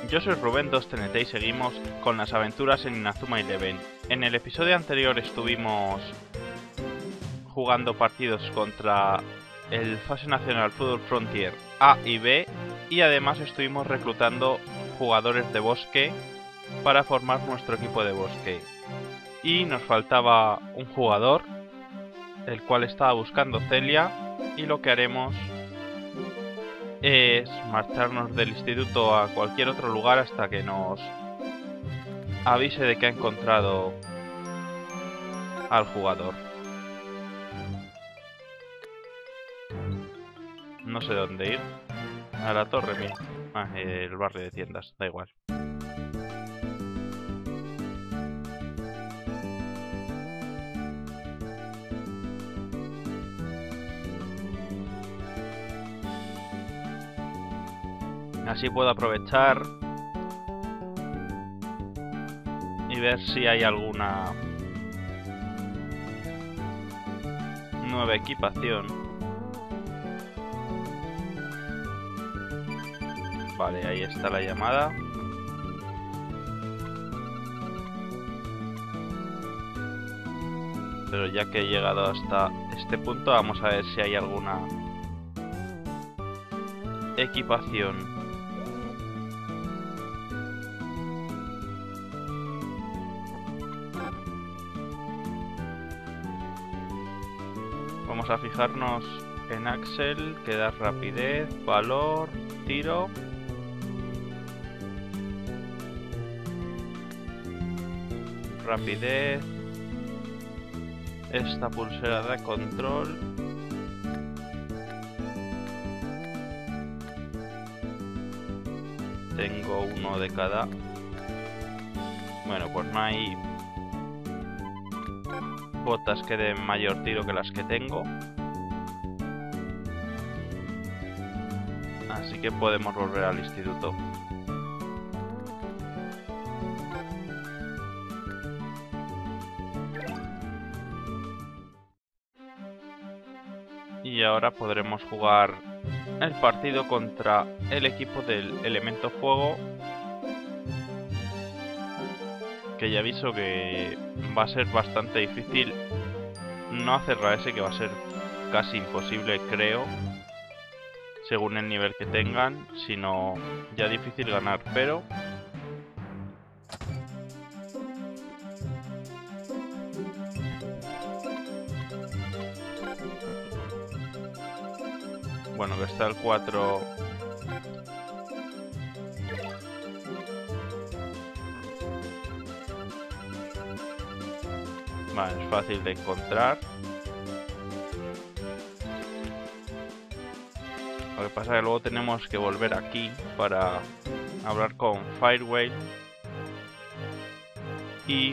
Yo soy Rubén 2TNT y seguimos con las aventuras en Inazuma Eleven. En el episodio anterior estuvimos jugando partidos contra el Fase Nacional Fútbol Frontier A y B, y además estuvimos reclutando jugadores de bosque para formar nuestro equipo de bosque. Y nos faltaba un jugador, el cual estaba buscando Celia, y lo que haremos es marcharnos del instituto a cualquier otro lugar hasta que nos avise de que ha encontrado al jugador. No sé dónde ir. A la torre, mira. El barrio de tiendas, da igual. Así puedo aprovechar y ver si hay alguna nueva equipación. Vale, ahí está la llamada. Pero ya que he llegado hasta este punto, vamos a ver si hay alguna equipación. Vamos a fijarnos en Axel, que da rapidez, valor, tiro. Rapidez. Esta pulsera de control. Tengo uno de cada. Bueno, pues no hay botas que den mayor tiro que las que tengo. Así que podemos volver al instituto. Y ahora podremos jugar el partido contra el equipo del Elemento Fuego, que ya aviso que va a ser bastante difícil no hacer la S, que va a ser casi imposible, creo, según el nivel que tengan, sino ya difícil ganar, pero bueno, que está el 4. Vale, es fácil de encontrar. Lo que pasa es que luego tenemos que volver aquí para hablar con Firewall y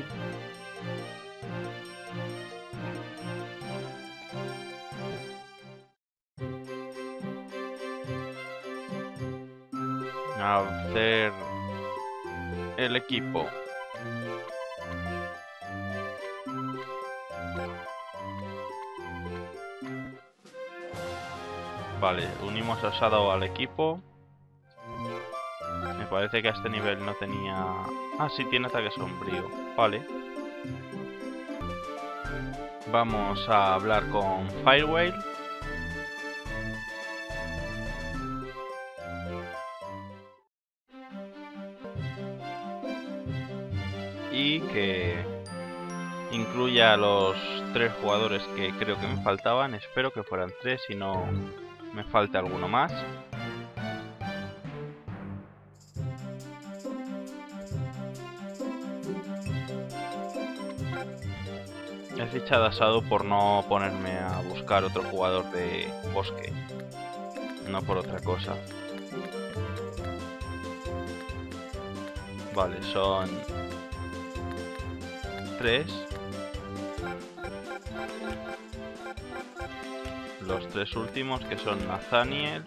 hacer el equipo. Vale, unimos a Shadow al equipo. Me parece que a este nivel no tenía... Ah, sí, tiene ataque sombrío. Vale. Vamos a hablar con Firewall. Y que incluya a los 3 jugadores que creo que me faltaban. Espero que fueran 3 y no me falte alguno más. He fichado a Shadow por no ponerme a buscar otro jugador de bosque, no por otra cosa. Vale, son 3. Los 3 últimos, que son Nathaniel,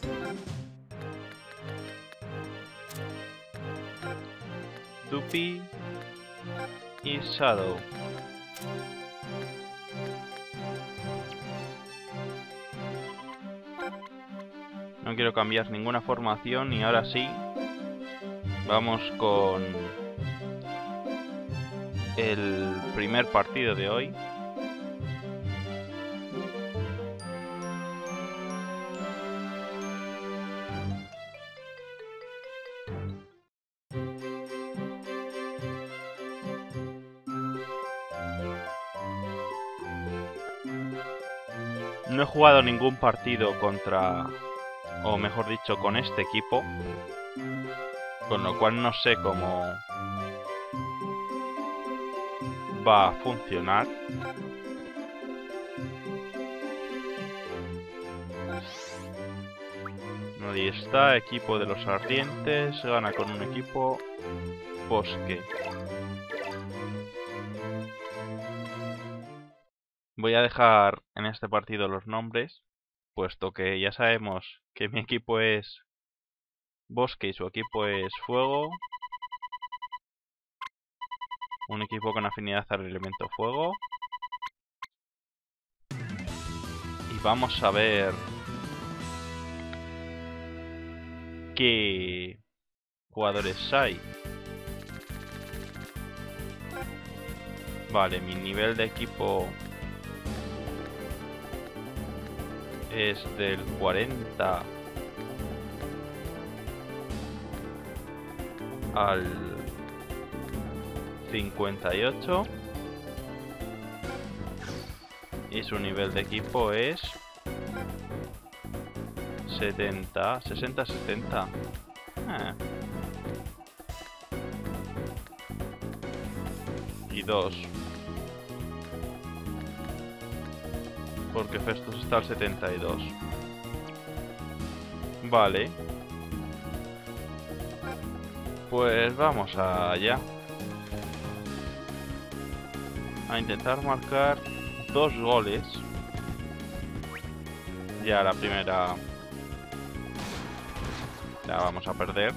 Dupi y Shadow. No quiero cambiar ninguna formación y ahora sí Vamos con el primer partido de hoy. No he jugado ningún partido contra, o mejor dicho, con este equipo, con lo cual no sé cómo va a funcionar. Nadie está, equipo de los ardientes, gana con un equipo bosque. Voy a dejar en este partido los nombres, puesto que ya sabemos que mi equipo es bosque y su equipo es fuego. Un equipo con afinidad al elemento fuego. Y vamos a ver qué jugadores hay. Vale, mi nivel de equipo es del 40 al 58 y su nivel de equipo es 60-70. Y 2 porque Festus está al 72. Vale, pues vamos allá a intentar marcar 2 goles. Ya la primera la vamos a perder.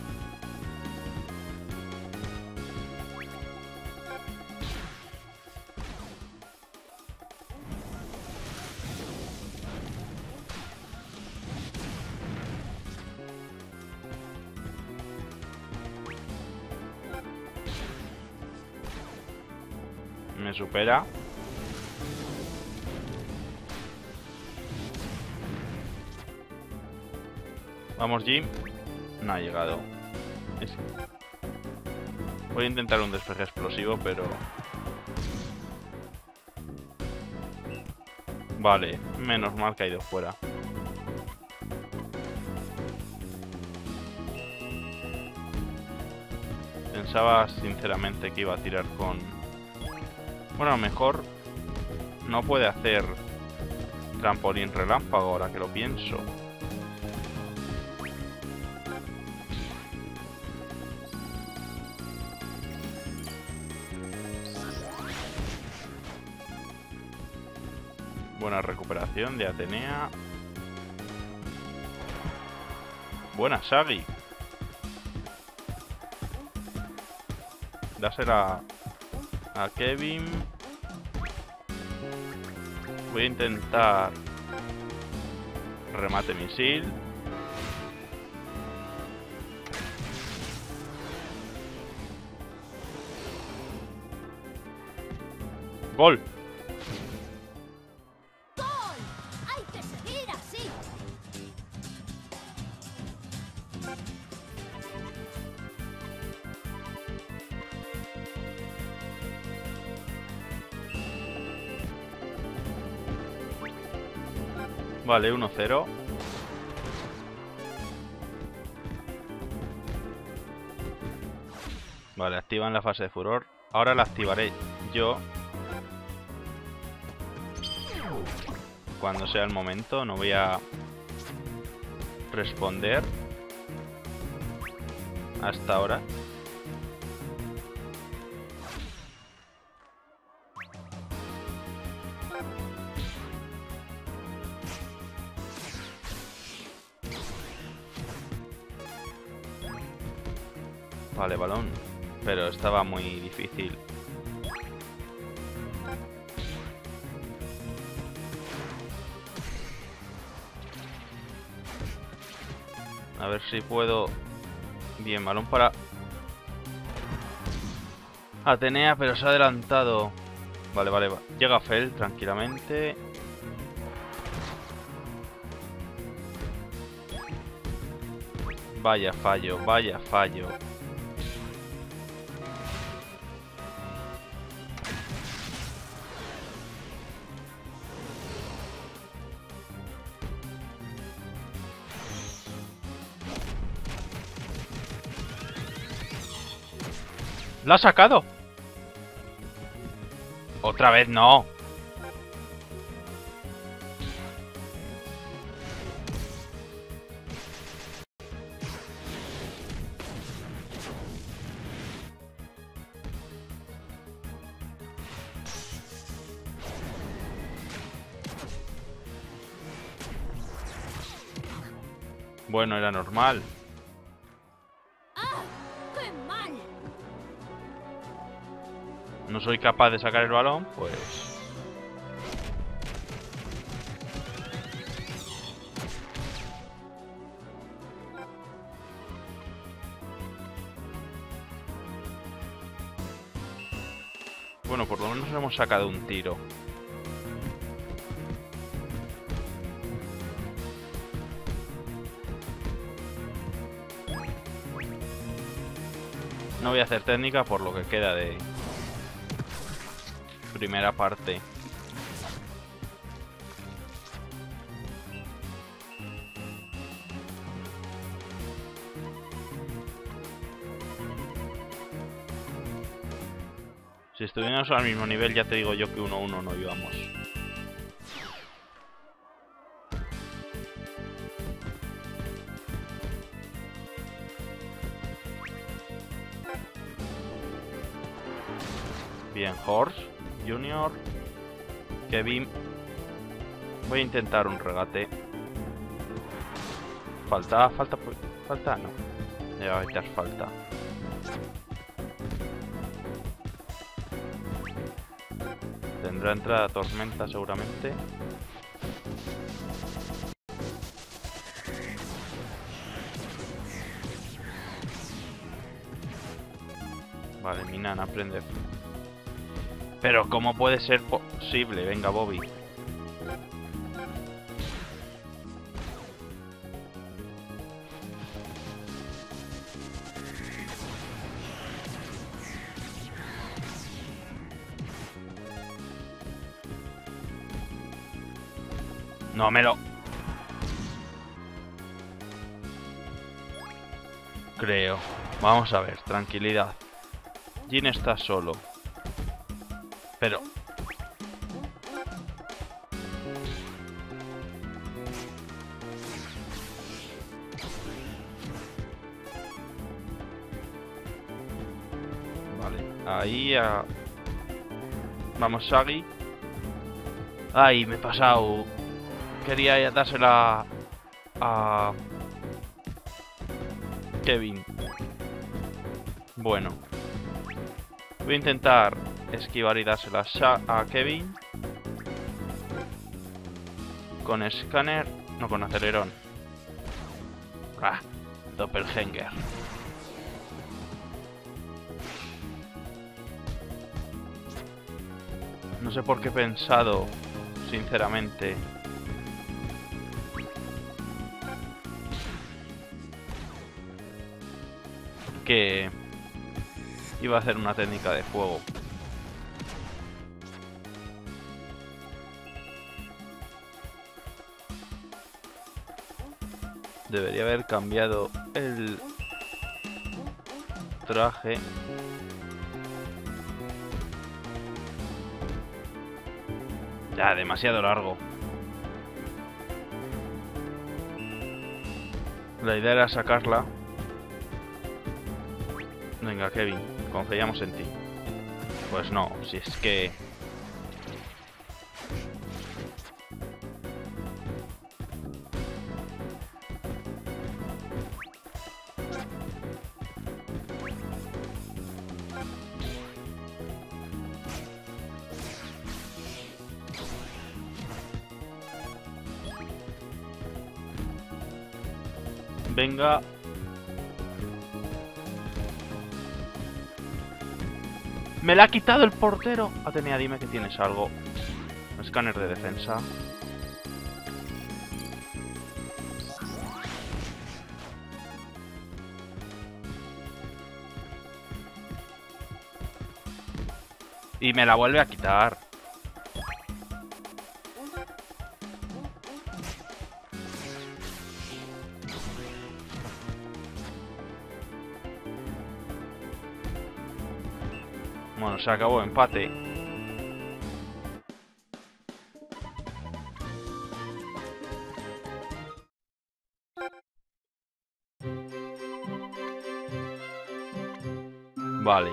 Me supera. Vamos, Jim. No ha llegado. Voy a intentar un despeje explosivo, pero... Vale, menos mal que ha ido fuera. Pensaba sinceramente que iba a tirar con... Bueno, a lo mejor no puede hacer trampolín relámpago ahora que lo pienso. Buena recuperación de Atenea. Buena Shaggy. Dásela a Kevin. Voy a intentar remate misil. ¡Gol! ¡Hay que seguir así! Vale, 1-0. Vale, activan la fase de furor. Ahora la activaré yo cuando sea el momento. No voy a responder hasta ahora. Vale, balón. Pero estaba muy difícil. A ver si puedo Bien, balón para Atenea, pero se ha adelantado. Vale, vale, va. Llega Fel tranquilamente. Vaya fallo, vaya fallo. ¿La ha sacado? Otra vez no. Bueno, era normal. ¡Ah! ¡Qué mal! No soy capaz de sacar el balón, pues... Bueno, por lo menos hemos sacado un tiro. No voy a hacer técnica por lo que queda de primera parte. Si estuviéramos al mismo nivel, ya te digo yo que 1-1 no íbamos. Bien, Horse, Junior, Kevin. Voy a intentar un regate. Falta, no. Ya va a echar falta. Tendrá entrada tormenta seguramente. Vale, mi nana aprende. Pero ¿cómo puede ser posible? Venga, Bobby. No me lo... creo. Vamos a ver, tranquilidad. Jin está solo. Pero... vale, ahí a... Vamos, Shaggy. Ay, me he pasado. Quería dársela a Kevin. Bueno, voy a intentar esquivar y dársela a Kevin con escáner, no, con acelerón. Ah, Doppelganger. No sé por qué he pensado, sinceramente, que iba a hacer una técnica de fuego. Debería haber cambiado el traje. Ya, demasiado largo. La idea era sacarla. Venga, Kevin, confiamos en ti. Pues no, si es que... Venga. ¡Me la ha quitado el portero! Atenea, dime que tienes algo. Escáner de defensa. Y me la vuelve a quitar. Bueno, se acabó empate. Vale.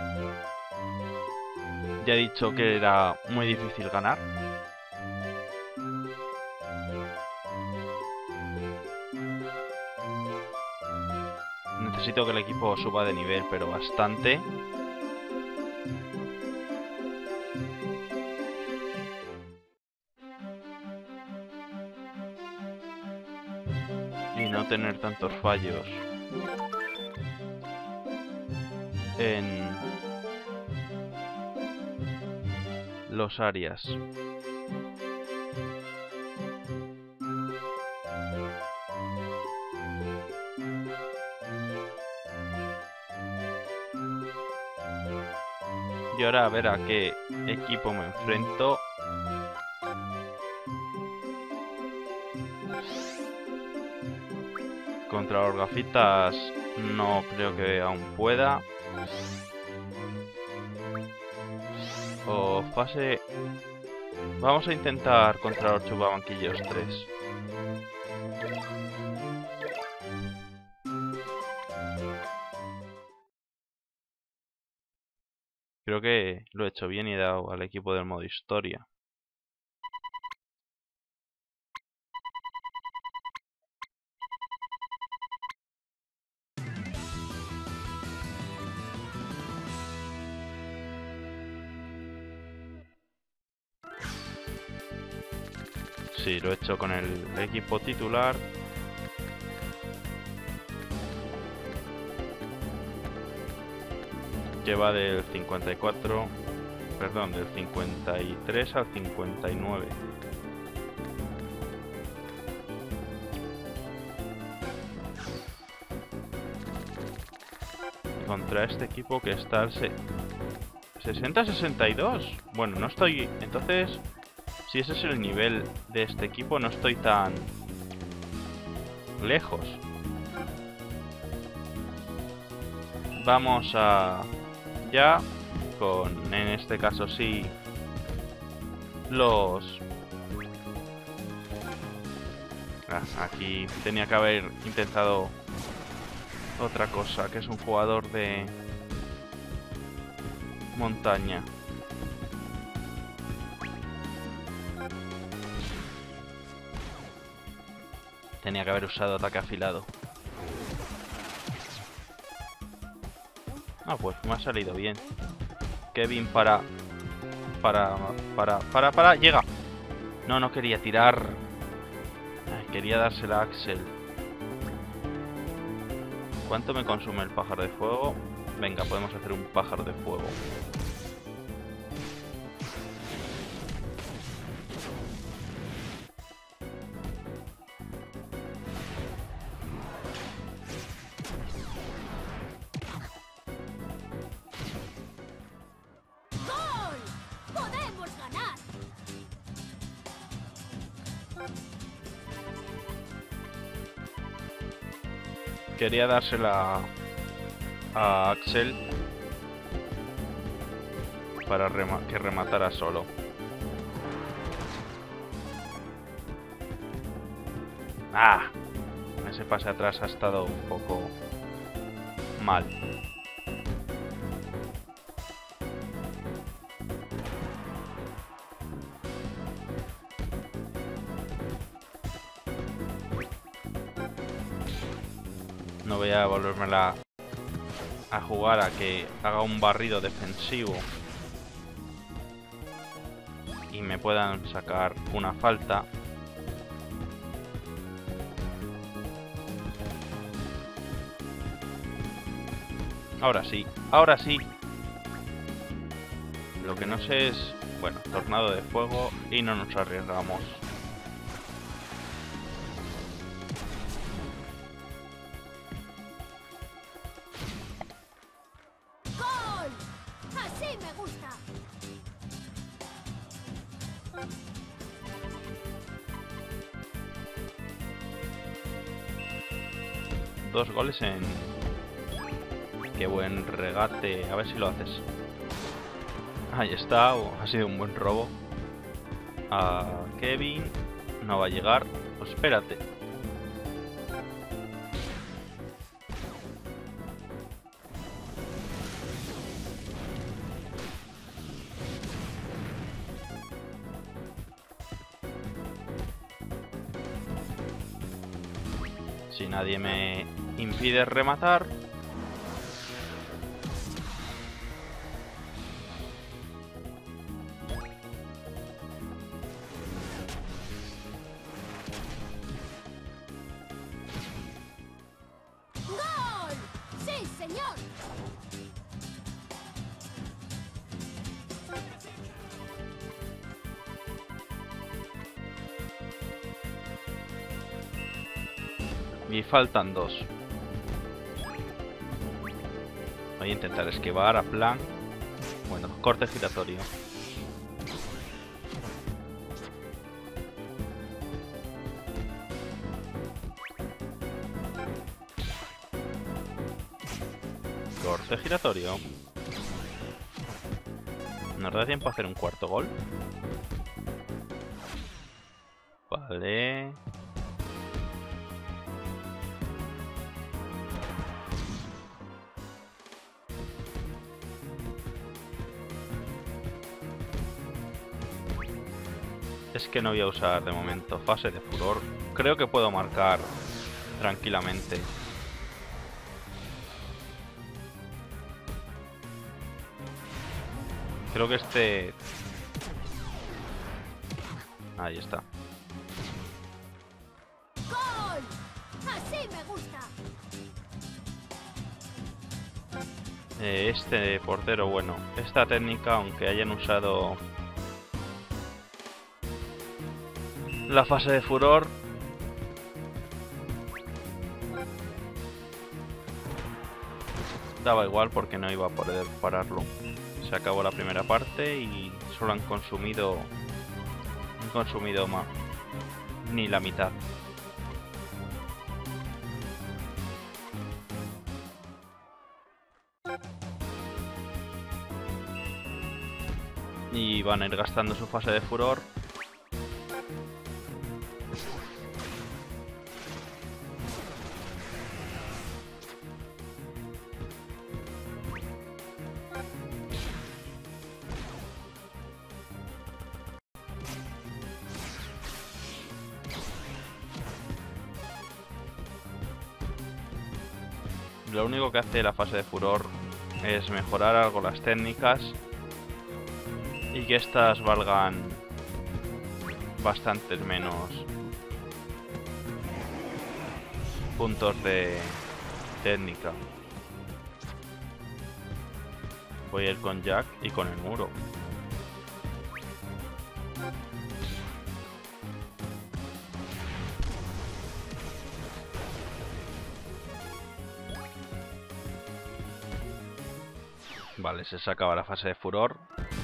Ya he dicho que era muy difícil ganar. Necesito que el equipo suba de nivel, pero bastante. Y no tener tantos fallos en los áreas. Y ahora a ver a qué equipo me enfrento. Contra los gafitas no creo que aún pueda. O fase... Vamos a intentar contra los chupabanquillos 3. Creo que lo he hecho bien y he dado al equipo del modo historia. Sí, lo he hecho con el equipo titular. Que va del 54... Perdón, del 53 al 59. Contra este equipo que está al 60-62. Bueno, no estoy... Entonces, si ese es el nivel de este equipo, no estoy tan lejos. Vamos a... Ya, con... En este caso sí... Los... aquí tenía que haber intentado otra cosa, que es un jugador de montaña. Tenía que haber usado ataque afilado. Ah, pues me ha salido bien. Kevin para... Llega. No quería tirar. Ay, quería dársela a Axel. ¿Cuánto me consume el pájaro de fuego? Venga, podemos hacer un pájaro de fuego. ¡Gol! ¡Podemos ganar! Quería dársela a Axel para que rematara solo. ¡Ah! Ese pase atrás ha estado un poco mal. No voy a volvérmela a jugar a que haga un barrido defensivo y me puedan sacar una falta. Ahora sí, ahora sí. Lo que no sé es... Bueno, tornado de fuego y no nos arriesgamos. ¡Gol! ¡Así me gusta! Dos goles en... Qué buen regate. A ver si lo haces. Ahí está. Ha sido un buen robo. A Kevin. No va a llegar. Pues espérate. Si nadie me impide rematar. ¡Gol! ¡Sí, señor! Y faltan dos. Voy a intentar esquivar a plan. Bueno, corte giratorio. Corte giratorio. ¿Nos da tiempo a hacer un cuarto gol? Vale. Es que no voy a usar de momento fase de furor. Creo que puedo marcar tranquilamente. Creo que este... Ahí está. ¡Gol! ¡Así me gusta! Este portero, bueno, esta técnica, aunque hayan usado la fase de furor, daba igual porque no iba a poder pararlo. Se acabó la primera parte y solo han consumido más, ni la mitad. Y van a ir gastando su fase de furor. Lo único que hace la fase de furor es mejorar algo las técnicas y que estas valgan bastantes menos puntos de técnica. Voy a ir con Jack y con el muro. Vale, se sacaba la fase de furor.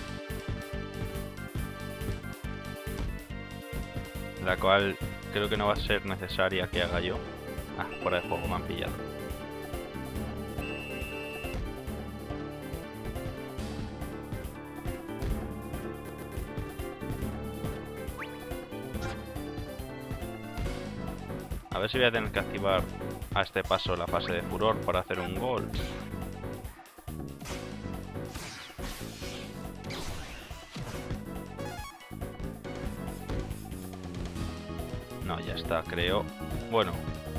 La cual creo que no va a ser necesaria que haga yo. Ah, fuera de juego me han pillado. A ver si voy a tener que activar a este paso la fase de furor para hacer un gol. No, ya está, creo. Bueno.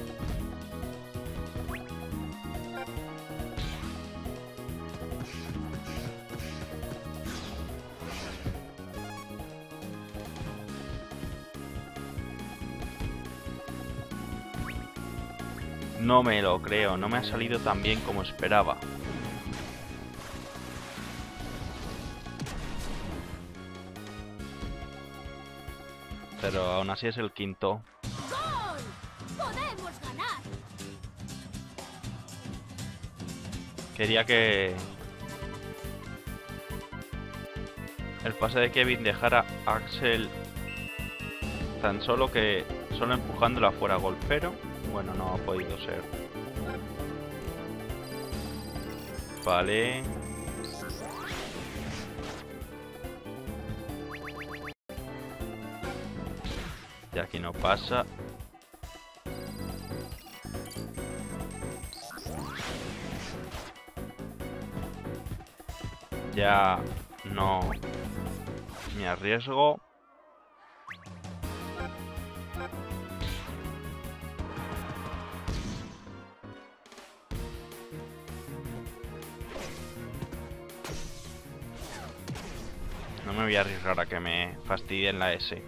No me lo creo, no me ha salido tan bien como esperaba. Pero aún así es el quinto. ¡Gol! ¡Podemos ganar! Quería que el pase de Kevin dejara a Axel tan solo empujándolo afuera gol, pero bueno, no ha podido ser. Vale. Y aquí no pasa. Ya no me arriesgo. No me voy a arriesgar a que me fastidien la S.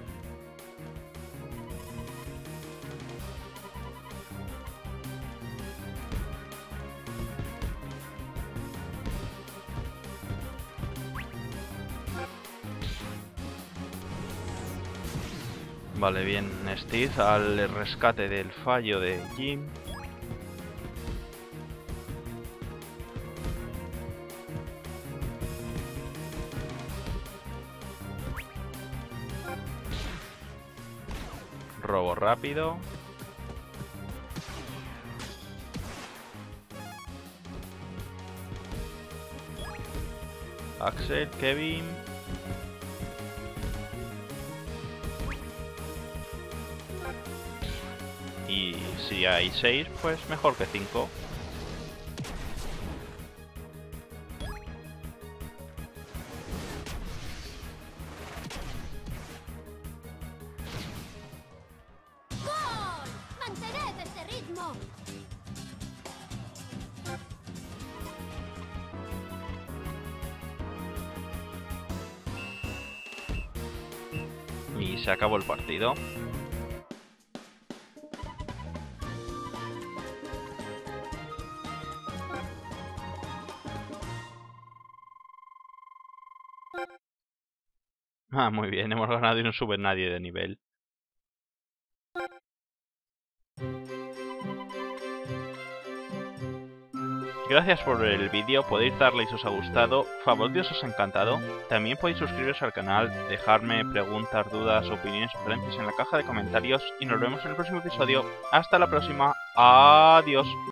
Vale, bien, Steve al rescate del fallo de Jim. Robo rápido. Axel, Kevin. Y si hay 6, pues mejor que 5. ¡Gol! ¡Mantened este ritmo! Y se acabó el partido. Ah, muy bien, hemos ganado y no sube nadie de nivel. Gracias por ver el vídeo, podéis darle si os ha gustado, favoritos si os ha encantado. También podéis suscribiros al canal, dejarme preguntas, dudas, opiniones, sugerencias en la caja de comentarios y nos vemos en el próximo episodio. Hasta la próxima, adiós.